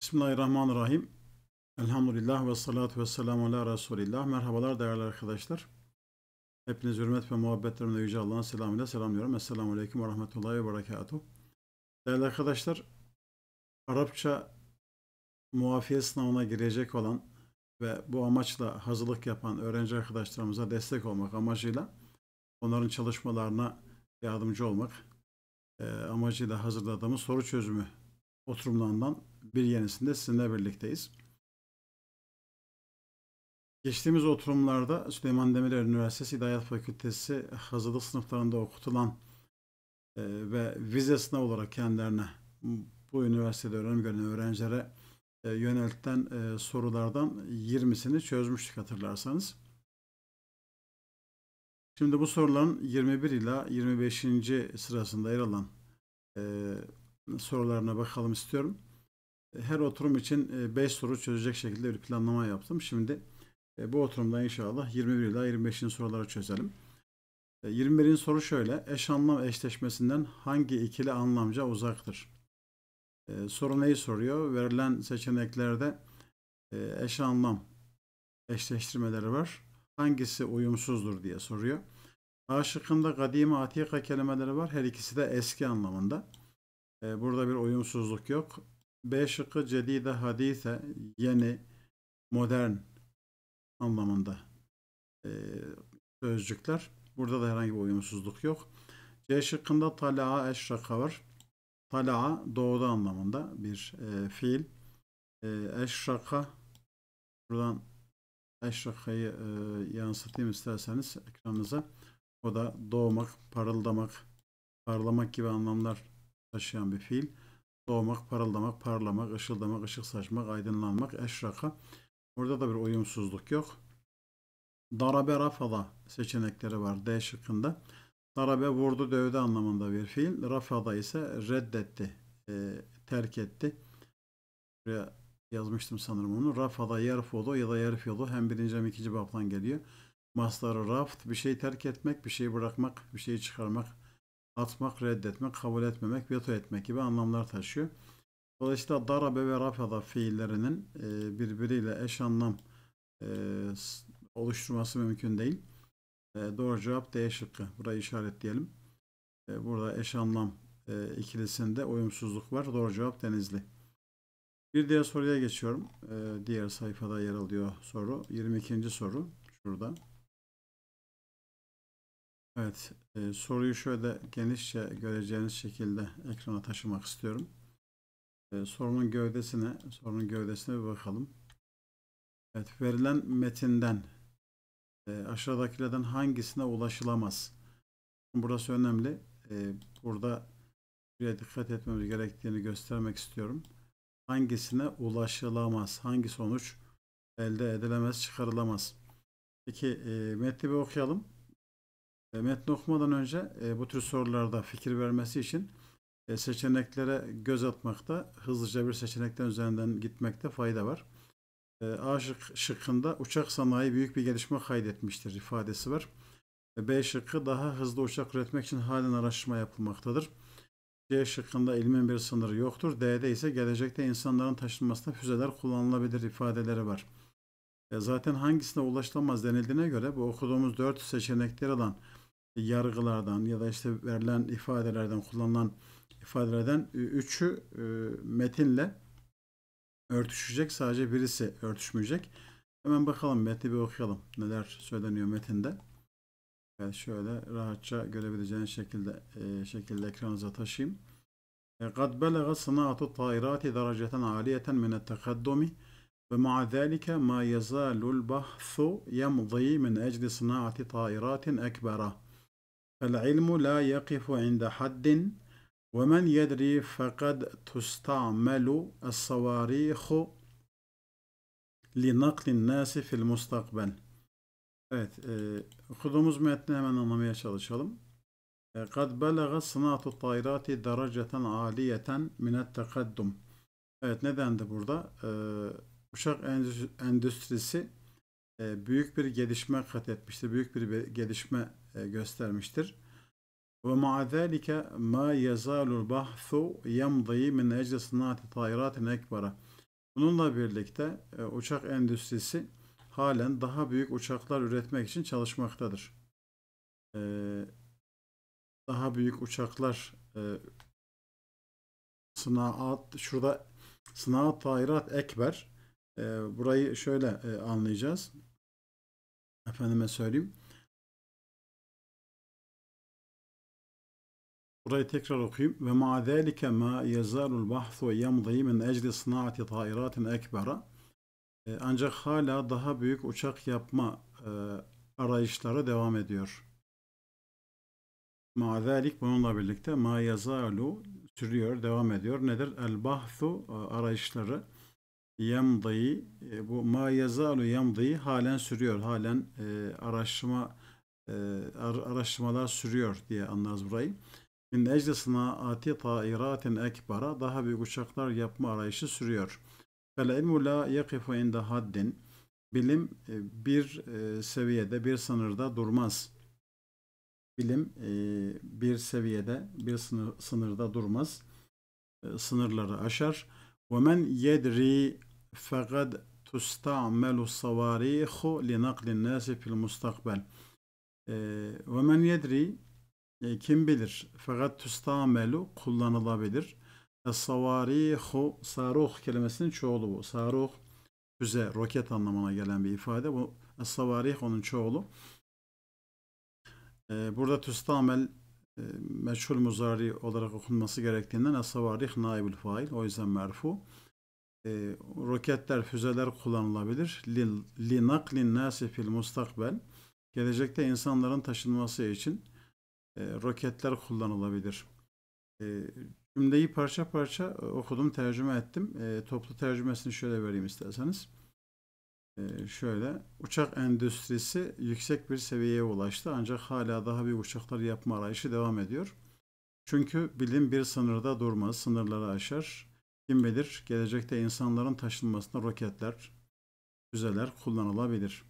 Bismillahirrahmanirrahim. Elhamdülillah ve salatu ve selamu ala Resulillah. Merhabalar değerli arkadaşlar. Hepiniz hürmet ve muhabbetlerimle Yüce Allah'ın selamıyla selamlıyorum. Esselamu Aleyküm ve Rahmetullahi ve Berekatuhu. Değerli arkadaşlar, Arapça muafiye sınavına girecek olan ve bu amaçla hazırlık yapan öğrenci arkadaşlarımıza destek olmak amacıyla onların çalışmalarına yardımcı olmak amacıyla hazırladığımız soru çözümü oturumlarından bir yenisinde sizinle birlikteyiz. Geçtiğimiz oturumlarda Süleyman Demirel Üniversitesi İlahiyat Fakültesi hazırlık sınıflarında okutulan ve vize sınavı olarak kendilerine bu üniversitede öğrenim gören öğrencilere yöneltilen sorulardan 20'sini çözmüştük hatırlarsanız. Şimdi bu soruların 21 ila 25. sırasında yer alan sorularına bakalım istiyorum. Her oturum için 5 soru çözecek şekilde bir planlama yaptım. Şimdi bu oturumda inşallah 21 ila 25. soruları çözelim. 21. soru şöyle. Eş anlam eşleşmesinden hangi ikili anlamca uzaktır? Soru neyi soruyor? Verilen seçeneklerde eş anlam eşleştirmeleri var. Hangisi uyumsuzdur diye soruyor. A şıkkında kadime atika kelimeleri var. Her ikisi de eski anlamında. Burada bir uyumsuzluk yok. B şıkkı cedide hadise, yeni, modern anlamında sözcükler. Burada da herhangi bir uyumsuzluk yok. C şıkkında tala'a eşraka var. Tala'a doğdu anlamında bir fiil. Eşraka, buradan eşrakayı yansıtayım isterseniz ekranınıza. O da doğmak, parıldamak, parlamak gibi anlamlar taşıyan bir fiil. Doğmak, parıldamak, parlamak, ışıldamak, ışık saçmak, aydınlanmak, eşraka. Burada da bir uyumsuzluk yok. Darabe rafada seçenekleri var D şıkkında. Darabe vurdu dövdü anlamında bir fiil. Rafada ise reddetti, terk etti. Buraya yazmıştım sanırım onu. Rafada yerfudu ya da yerfidu hem birinci hem ikinci babdan geliyor. Mastarı raft, bir şeyi terk etmek, bir şeyi bırakmak, bir şeyi çıkarmak, atmak, reddetmek, kabul etmemek, veto etmek gibi anlamlar taşıyor. Dolayısıyla darabe ve rafada fiillerinin birbiriyle eş anlam oluşturması mümkün değil. Doğru cevap D şıkkı. Burayı işaretleyelim. Burada eş anlam ikilisinde uyumsuzluk var. Doğru cevap Denizli. Bir diğer soruya geçiyorum. Diğer sayfada yer alıyor soru. 22. soru. Şurada. Evet. Soruyu şöyle genişçe göreceğiniz şekilde ekrana taşımak istiyorum. Sorunun gövdesine bir bakalım. Evet. Verilen metinden aşağıdakilerden hangisine ulaşılamaz? Burası önemli. Burada buraya dikkat etmemiz gerektiğini göstermek istiyorum. Hangisine ulaşılamaz? Hangi sonuç elde edilemez, çıkarılamaz? Peki metni bir okuyalım. Metni okumadan önce bu tür sorularda fikir vermesi için seçeneklere göz atmakta, hızlıca bir seçenekten üzerinden gitmekte fayda var. A şıkkında uçak sanayi büyük bir gelişme kaydetmiştir ifadesi var. B şıkkı daha hızlı uçak üretmek için halen araştırma yapılmaktadır. C şıkkında ilmin bir sınırı yoktur. D'de ise gelecekte insanların taşınmasında füzeler kullanılabilir ifadeleri var. Zaten hangisine ulaşılamaz denildiğine göre bu okuduğumuz 4 seçenekleri olan yargılardan ya da işte verilen ifadelerden, kullanılan ifadelerden 3'ü metinle örtüşecek. Sadece birisi örtüşmeyecek. Hemen bakalım metni bir okuyalım. Neler söyleniyor metinde. Evet, şöyle rahatça görebileceğiniz şekilde ekranınıza taşıyayım. قد بلغ صناعة الطائرات درجة عالية من التقدم ومع ذلك ما يزال البحث يمضي من أجل صناعة طائرات أكبر فالعلم لا يقف عند حد ومن يدري فقد تستعمل الصواريخ لنقل الناس في المستقبل. Evet, okuduğumuz metni hemen anlamaya çalışalım. قد بلغ صناعة الطائرات درجة عالية من التقدم. Evet, nedendi burada? Uçak endüstrisi büyük bir gelişme kat etmiştir. Büyük bir gelişme göstermiştir. Ve ma'a zâlike mâ yazâlul bahsu yemdî min ecli sınaati tâirâtin ekbara. Bununla birlikte uçak endüstrisi halen daha büyük uçaklar üretmek için çalışmaktadır. E, Daha büyük uçaklar şurada sınaat tayrat ekber. Burayı şöyle anlayacağız. Efendime söyleyeyim. Burayı tekrar okuyayım. Ve ma zâlike ma yazalul bahsu yamdî min ecli sınaati tairatin ekbera. Ancak hala daha büyük uçak yapma arayışları devam ediyor. Ma zâlik bununla birlikte ma yazalu sürüyor, devam ediyor. Nedir? El bahsu arayışları yamdî, bu ma yazalu yamdî halen sürüyor. Halen araştırmalar sürüyor diye anlarız burayı. Min ecli sınaati tairatin ekbara, daha büyük uçaklar yapma arayışı sürüyor. Fel ilmu la yakifu inde haddin. Bilim bir seviyede, bir sınırda durmaz. Bilim bir seviyede, bir sınırda durmaz. Sınırları aşar. وَمَنْ يَدْرِي فَقَدْ تُسْتَعْمَلُ الصَّوَارِيخُ لِنَقْلِ النَّاسِ فِي الْمُسْتَقْبَلِ. وَمَنْ يَدْرِي kim bilir? Fakat tüstamelu kullanılabilir. Es-savarihu, saruh kelimesinin çoğulu bu. Saruh füze, roket anlamına gelen bir ifade. Bu es-savarih onun çoğulu. Burada tüstamel meçhul muzari olarak okunması gerektiğinden es-savarih naibül fail. O yüzden merfu. Roketler, füzeler kullanılabilir. Li naklin nasi fil mustakbel. Gelecekte insanların taşınması için roketler kullanılabilir. Cümleyi parça parça okudum, tercüme ettim. Toplu tercümesini şöyle vereyim isterseniz. Şöyle, uçak endüstrisi yüksek bir seviyeye ulaştı ancak hala daha büyük uçaklar yapma arayışı devam ediyor. Çünkü bilim bir sınırda durmaz, sınırları aşar. Kim bilir, gelecekte insanların taşınmasında roketler, füzeler kullanılabilir.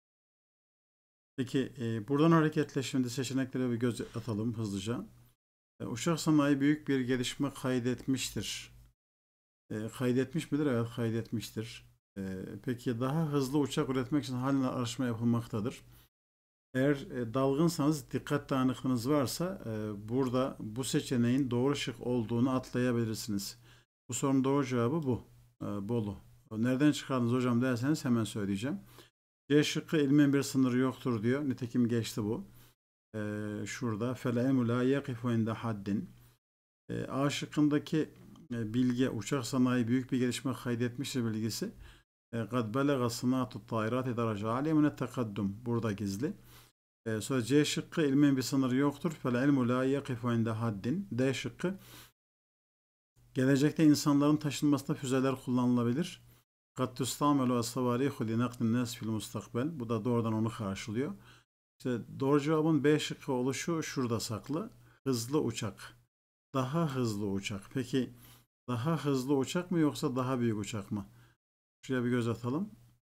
Peki, buradan hareketle şimdi seçeneklere bir göz atalım hızlıca. Uçak sanayi büyük bir gelişme kaydetmiştir. Kaydetmiş midir? Evet, kaydetmiştir. Peki daha hızlı uçak üretmek için halen araştırma yapılmaktadır. Eğer dalgınsanız, dikkat dağınıklığınız varsa burada bu seçeneğin doğru şık olduğunu atlayabilirsiniz. Bu sorunun doğru cevabı bu. Bolu. Nereden çıkardınız hocam derseniz hemen söyleyeceğim. C şıkkı ilmin bir sınırı yoktur diyor. Nitekim geçti bu. Şurada فَلَاِمُ لَا يَقِفُ عِنْدَ haddin. A şıkkındaki bilgi, uçak sanayi büyük bir gelişme kaydetmiştir bilgisi. قَدْ بَلَغَ صِنَاعَةُ الطَّائِرَاتِ دَرَجَ عَالِيَ مِنَ التَّقَدُّمِ. Burada gizli. Sonra C şıkkı ilmin bir sınırı yoktur. فَالْعِلْمُ لَا يَقِفُ عِنْدَ haddin. D şıkkı gelecekte insanların taşınmasında füzeler kullanılabilir. قَدْ تُسْتَعْمَلُ الصَّوَارِيخُ لِنَقْلِ النَّاسِ فِي الْمُسْتَقْبَلِ. Bu da doğrudan onu karşılıyor. İşte doğru cevabın B şıkkı oluşu şurada saklı. Hızlı uçak. Daha hızlı uçak. Peki daha hızlı uçak mı yoksa daha büyük uçak mı? Şuraya bir göz atalım.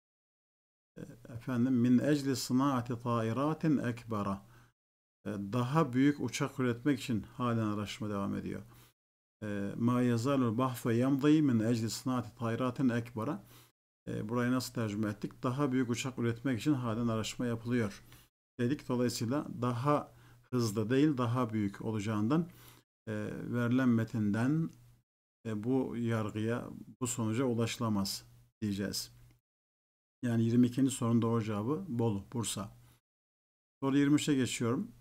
Efendim, min ecli sınaati tairatin ekbera. Daha büyük uçak üretmek için halen araştırma devam ediyor. Ma yazalul bahfe yamdî min ecli sınaati tairatin ekbera. Burayı nasıl tercüme ettik? Daha büyük uçak üretmek için halen araştırma yapılıyor dedik. Dolayısıyla daha hızlı değil, daha büyük olacağından verilen metinden bu yargıya, bu sonuca ulaşılamaz diyeceğiz. Yani 22. sorunun doğru cevabı Bolu, Bursa. Soru 23'e geçiyorum.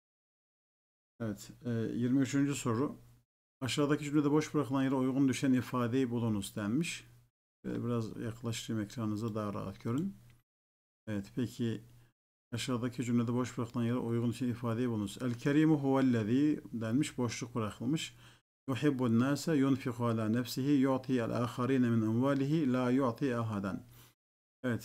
Evet, 23. soru. Aşağıdaki cümlede boş bırakılan yere uygun düşen ifadeyi bulunuz denmiş. Biraz yaklaştırayım ekranınıza, daha rahat görün. Evet, peki aşağıdaki cümlede boş bırakılan yere uygun düşen ifadeyi bulunuz. El kerimu huvellezî denmiş, boşluk bırakılmış. Yuhibbun nâse yunfiku alâ nefsihi yu'ti el âkharîne min emvâlihi la yu'ti ahadan. Evet,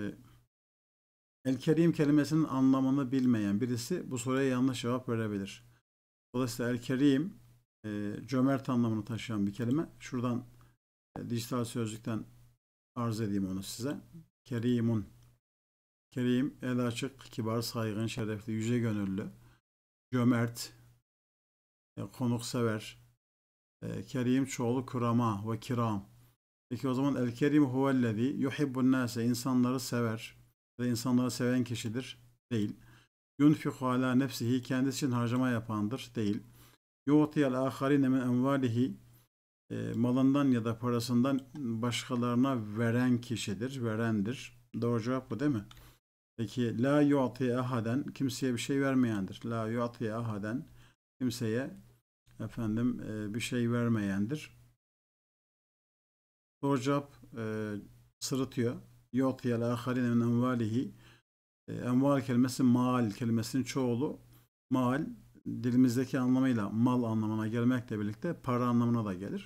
El Kerim kelimesinin anlamını bilmeyen birisi bu soruya yanlış cevap verebilir. Dolayısıyla El Kerim cömert anlamını taşıyan bir kelime. Şuradan dijital sözlükten arz edeyim onu size. Kerimun. Kerim, el açık, kibar, saygın, şerefli, yüce gönüllü, cömert, konuksever. Kerim çoğulu kurama ve kiram. Peki o zaman el kerim huvellezî yuhibbun nâse, insanları sever ve insanları seven kişidir. Değil. Yunfiku ala nefsihi, kendisi için harcama yapandır. Değil. Yu'tiyel âharîne min envâlihi, malından ya da parasından başkalarına veren kişidir, verendir. Doğru cevap bu değil mi? Peki la yu'ti ahaden, kimseye bir şey vermeyendir. La yu'ti ahaden, kimseye bir şey vermeyendir. Doğru cevap sırıtıyor. Yu'tiyel âharîne min envâlihi. Enval kelimesi mal kelimesinin çoğulu. Mal dilimizdeki anlamıyla mal anlamına gelmekle birlikte para anlamına da gelir.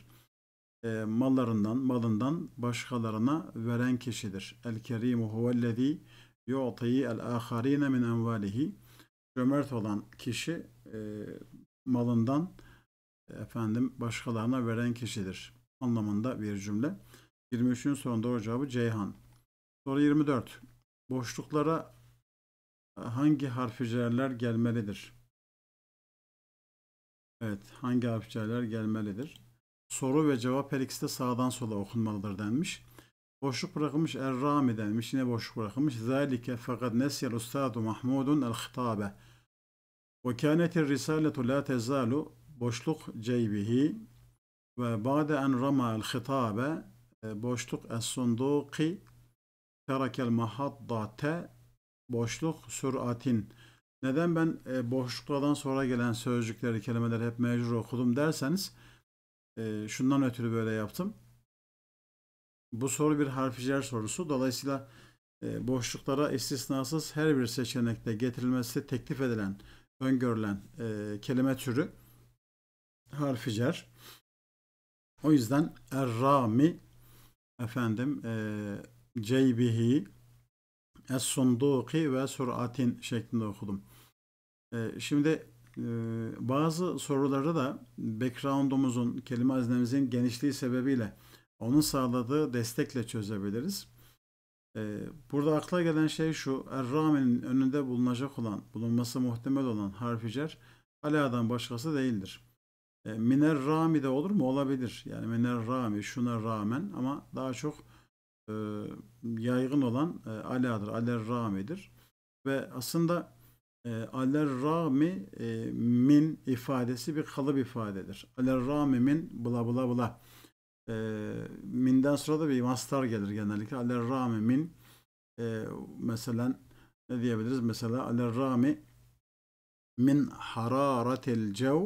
Malından başkalarına veren kişidir. El kerimu huvellezî yu'ti el âharîne min envâlihi. Cömert olan kişi malından başkalarına veren kişidir anlamında bir cümle. 23'ün sorunun doğru cevabı Ceyhan. Soru 24. Boşluklara hangi harf-i cerler gelmelidir? Evet, hangi harf-i cerler gelmelidir? Soru ve cevap her ikisi de sağdan sola okunmalıdır denmiş. Boşluk bırakılmış er-rami denmiş. Yine boşluk bırakılmış. Zalike fakat nesyel ustadu Mahmudun el-hitabe. Ve kânetir risaletu la tezalu, boşluk ceybihi ve ba'de en rama el-hitabe, boşluk es-sunduki terakel mahaddate, boşluk süratin. Neden ben boşluklardan sonra gelen sözcükleri, kelimeleri hep mecrur okudum derseniz şundan ötürü böyle yaptım. Bu soru bir harf-i cer sorusu. Dolayısıyla boşluklara istisnasız her bir seçenekte getirilmesi teklif edilen, öngörülen kelime türü harf-i cer. O yüzden er-rami, ceybihi, es-sunduki ve suratin şeklinde okudum. Şimdi bazı soruları da background'umuzun, kelime haznemizin genişliği sebebiyle onun sağladığı destekle çözebiliriz. Burada akla gelen şey şu: Er-Rami'nin önünde bulunması muhtemel olan harf-i cer ala'dan başkası değildir. Miner-Rami de olur mu? Olabilir. Yani Miner-Rami, şuna rağmen, ama daha çok yaygın olan ala'dır. Aler-Rami'dir. Ve aslında Aler-Rami min ifadesi bir kalıp ifadedir. Aler-Rami min bla bla bla. Minden sonra da bir mastar gelir genellikle. Aler-Rami min, mesela ne diyebiliriz? Mesela Aler-Rami min hararetil cev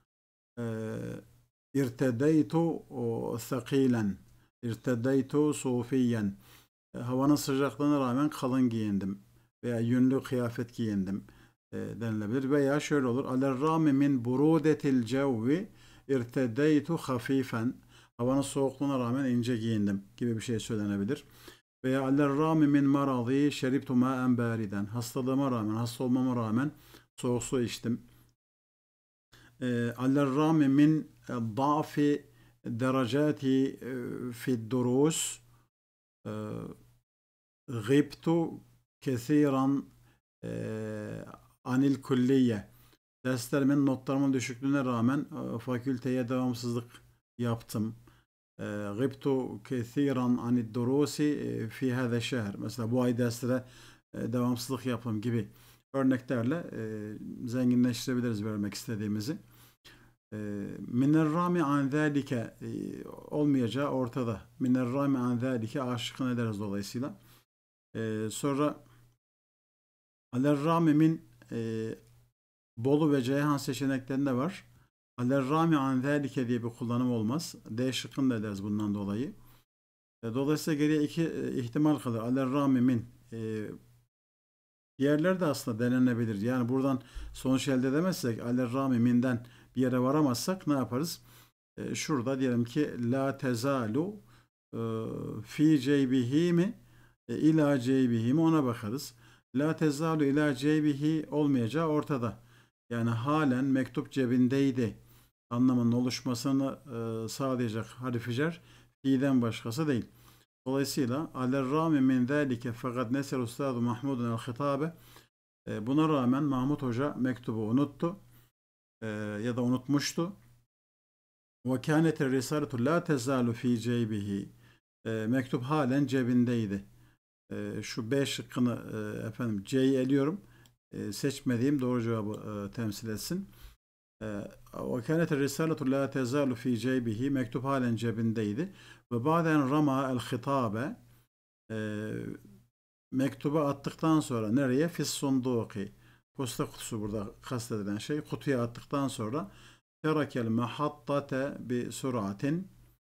irtedeytu thakilen, irtedeytu sufiyen. Havanın sıcaklığına rağmen kalın giyindim veya yünlü kıyafet giyindim denilebilir. Veya şöyle olur: Aler-Rami min burudetil cevvi irtedeytu hafifen. Havanın soğukluğuna rağmen ince giyindim gibi bir şey söylenebilir. Veya Aler-Rami min maradi şeribtu ma'en bariden. Hastalığıma rağmen, hasta olmama rağmen soğuk su içtim. Aler-Rami min da'fi derecati fi durus gıbtu kesiran anil külliye. Derslerimin, notlarımın düşüklüğüne rağmen fakülteye devamsızlık yaptım. Gıbtu kesiran anil durusi fi hâze şehr. Mesela bu ay derslere devamsızlık yaptım gibi örneklerle zenginleştirebiliriz vermek istediğimizi. Minerrami an zâlike olmayacağı ortada. Minerrami an zâlike aşıkın ederiz dolayısıyla. Sonra Aler-Rami min Bolu ve Ceyhan seçeneklerinde var. Aler-Rami an zâlike diye bir kullanım olmaz. D şıkkını da ederiz bundan dolayı. Dolayısıyla geriye iki ihtimal kalır. Aler-Rami min. Diğerleri de aslında denenebilir. Yani buradan sonuç elde edemezsek, Aler-Rami min'den bir yere varamazsak ne yaparız? Şurada diyelim ki la tezalu fi ceybihi mi ila ceybihi mi, ona bakarız. La tezalu ila ceybihi olmayacağı ortada. Yani halen mektup cebindeydi anlamının oluşmasını sağlayacak harf-i cer fi'den başkası değil. Dolayısıyla Aler-Rami min zâlike fakat nesel ustadu Mahmudun el-hitabe, buna rağmen Mahmud Hoca mektubu unuttu ya da unutmuştu. Ve kânetir risaletu la tezalu fi ceybihi, Mektup halen cebindeydi. Şu B şıkkını C'yi eliyorum. Seçmediğim doğru cevabı temsil etsin. Ve kânetir risaletu la tezalu fi ceybihi, mektup halen cebindeydi. Ve ba'den rama el hitabe, mektuba attıktan sonra nereye? Fis sunduki, posta kutusu burada kastedilen şey. Kutuya attıktan sonra terakel mahattate bi suratin,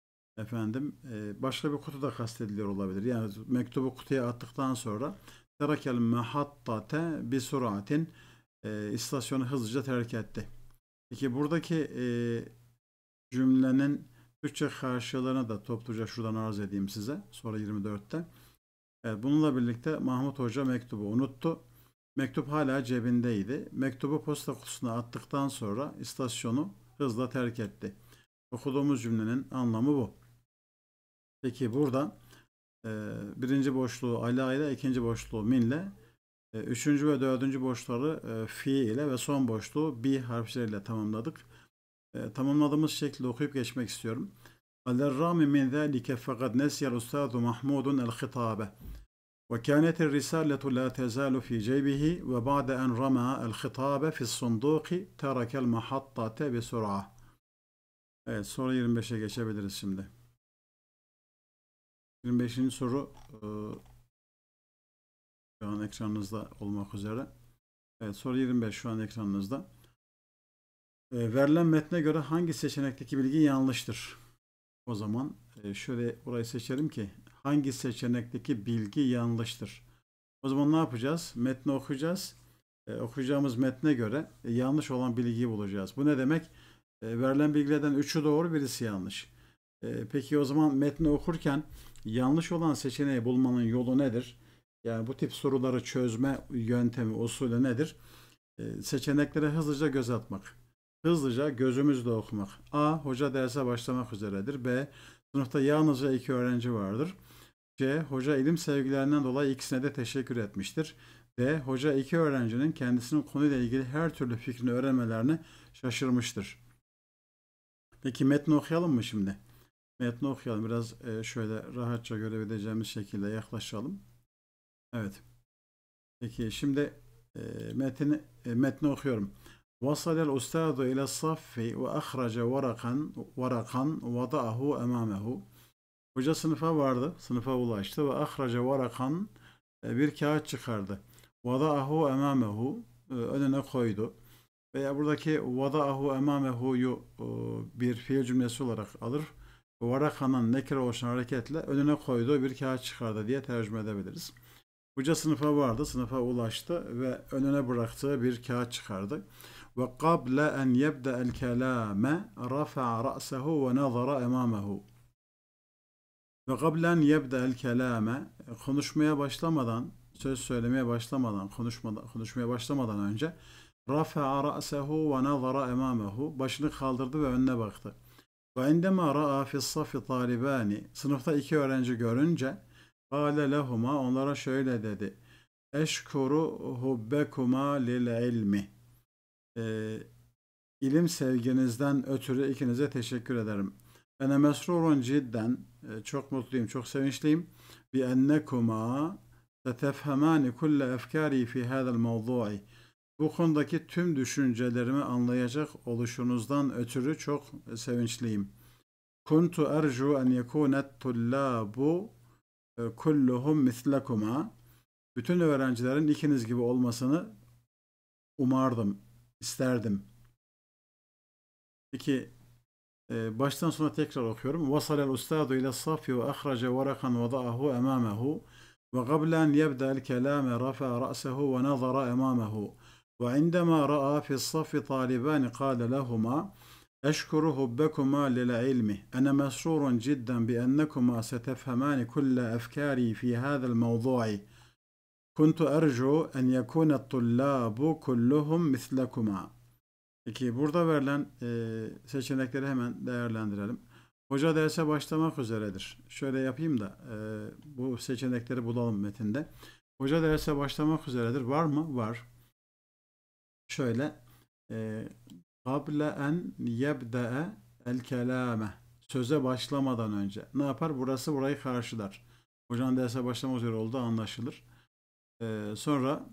başka bir kutu da kastediliyor olabilir. Yani mektubu kutuya attıktan sonra terakel mahattate bi suratin, istasyonu hızlıca terk etti. Peki buradaki cümlenin Türkçe karşılığını da topluca şuradan arz edeyim size. Sonra 24'te. Evet, bununla birlikte Mahmut Hoca mektubu unuttu. Mektup hala cebindeydi. Mektubu posta kutusuna attıktan sonra istasyonu hızla terk etti. Okuduğumuz cümlenin anlamı bu. Peki burada birinci boşluğu ala ile, ikinci boşluğu min ile, üçüncü ve dördüncü boşlukları fi ile ve son boşluğu bi harfleriyle tamamladık. Tamamladığımız şekilde okuyup geçmek istiyorum. Alerrami min zâlike fekad nesiyel ustadu Mahmudun el-khitabe. Ve kânetir risaletu la tezalu fi ceybihi ve ba'de en rama el-khitabe fi's-sunduki terakel mahattate bi sur'a. Evet, soru 25'e geçebiliriz şimdi. 25. soru şu an ekranınızda olmak üzere. Evet, soru 25 şu an ekranınızda. Verilen metne göre hangi seçenekteki bilgi yanlıştır? O zaman şöyle burayı seçelim ki hangi seçenekteki bilgi yanlıştır? O zaman ne yapacağız? Metni okuyacağız. Okuyacağımız metne göre yanlış olan bilgiyi bulacağız. Bu ne demek? Verilen bilgilerden 3'ü doğru, birisi yanlış. Peki o zaman metni okurken yanlış olan seçeneği bulmanın yolu nedir? Yani bu tip soruları çözme yöntemi, usulü nedir? Seçeneklere hızlıca göz atmak. Hızlıca gözümüzle okumak. A. Hoca derse başlamak üzeredir. B. Sınıfta yalnızca 2 öğrenci vardır. C. Hoca ilim sevgilerinden dolayı ikisine de teşekkür etmiştir. D. Hoca 2 öğrencinin kendisinin konuyla ilgili her türlü fikrini öğrenmelerine şaşırmıştır. Peki metni okuyalım mı şimdi? Metni okuyalım. Biraz şöyle rahatça görebileceğimiz şekilde yaklaşalım. Evet. Peki şimdi metni okuyorum. وصل الأستاذ إلى الصف وأخرج ورقا وضعه أمامه. Hoca sınıfa vardı, sınıfa ulaştı ve ahraca varakan, bir kağıt çıkardı. Vada'ahu emamehu, önüne koydu. Veya buradaki vada'ahu emamehu'yu bir fiil cümlesi olarak alır. Varakanın nekre oluşan hareketle önüne koyduğu bir kağıt çıkardı diye tercüme edebiliriz. Hoca sınıfa vardı, sınıfa ulaştı ve önüne bıraktığı bir kağıt çıkardı. Ve qabla en yebda'el kelame rafa'a ra'sehu ve nazara emamahu. Ve qabla en yebda'el kelame, konuşmaya başlamadan, söz söylemeye başlamadan, konuşmaya başlamadan önce rafa'a ra'sehu ve nazara emamahu, başını kaldırdı ve önüne baktı. Ve indema ra'a fi's-saffi talibani, sınıfta 2 öğrenci görünce قَالَ لَهُمَا, onlara şöyle dedi. اَشْكُرُ هُبَّكُمَا لِلْعِلْمِ, ilim sevginizden ötürü ikinize teşekkür ederim. Ene mesrurun cidden, çok mutluyum, çok sevinçliyim. Bi ennekuma setefhemani kulle efkari fi hadal mevdu'i, bu konudaki tüm düşüncelerimi anlayacak oluşunuzdan ötürü çok sevinçliyim. Kuntu ercu en yekunet tullabu kulluhum mislekuma, bütün öğrencilerin ikiniz gibi olmasını umardım, isterdim. Peki baştan sona tekrar okuyorum. Vasalel ustadu ile safi ve ahraca varakan vada'ahu emamahu ve qablen yebda'el kelame rafa'a ra'sehu ve nazara emamahu ve indema ra'a fi's-saffi talibani qala lahuma eşkuru hubbekuma lil'ilmi ene mesrurun cidden bi ennekuma setefhemani kulle efkari fi hadal mevdu'i kuntu ercu en yekunet tullabu kulluhum mislekuma. Peki burada verilen seçenekleri hemen değerlendirelim. Hoca derse başlamak üzeredir. Şöyle yapayım da bu seçenekleri bulalım metinde. Hoca derse başlamak üzeredir. Var mı? Var. Şöyle قَبْلَ اَنْ يَبْدَأَ الْكَلَامَ, söze başlamadan önce ne yapar? Burası burayı karşılar. Hocanın derse başlamak üzere olduğu anlaşılır. Sonra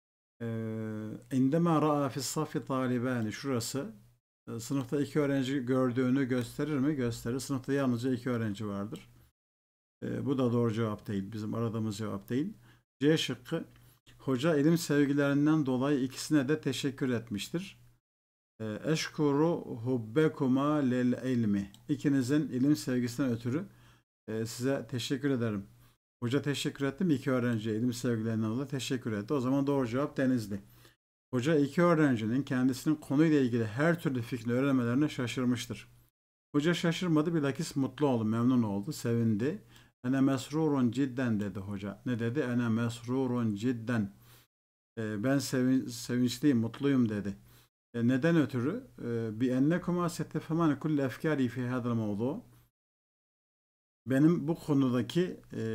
indeme ra'a fis safi talibani, şurası sınıfta 2 öğrenci gördüğünü gösterir mi? Gösterir. Sınıfta yalnızca 2 öğrenci vardır. Bu da doğru cevap değil. Bizim aradığımız cevap değil. C şıkkı, hoca ilim sevgilerinden dolayı ikisine de teşekkür etmiştir. Eşkuru hubbekuma lil ilmi. İkinizin ilim sevgisinden ötürü size teşekkür ederim. Hoca teşekkür etti mi? 2 öğrenciye ilim sevgilerinden dolayı teşekkür etti. O zaman doğru cevap Denizli. Hoca 2 öğrencinin kendisinin konuyla ilgili her türlü fikrini öğrenmelerine şaşırmıştır. Hoca şaşırmadı, bilakis mutlu oldu, memnun oldu, sevindi. Ene mesrurun cidden dedi hoca. Ne dedi? Ene mesrurun cidden. Ben sevinçliyim, mutluyum dedi. Neden ötürü? Bi ennekuma setefemane kulle efkari fi hadal mevdu. Benim bu konudaki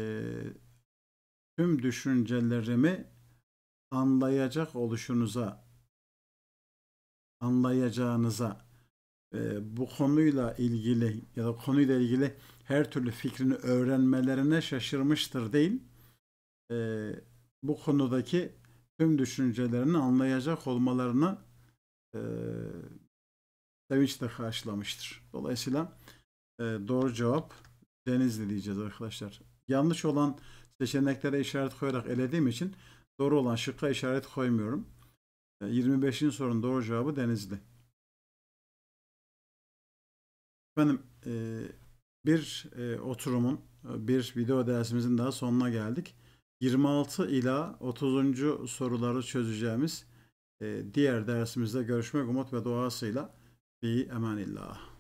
tüm düşüncelerimi anlayacağınıza, bu konuyla ilgili ya da konuyla ilgili her türlü fikrini öğrenmelerine şaşırmıştır değil, bu konudaki tüm düşüncelerini anlayacak olmalarını sevinçle karşılamıştır. Dolayısıyla doğru cevap Denizli diyeceğiz arkadaşlar. Yanlış olan seçeneklere işaret koyarak elediğim için doğru olan şıkka işaret koymuyorum. 25. sorunun doğru cevabı Denizli. Efendim, bir oturumun, bir video dersimizin daha sonuna geldik. 26 ila 30. soruları çözeceğimiz diğer dersimizde görüşmek umut ve duasıyla. Fi emanillah.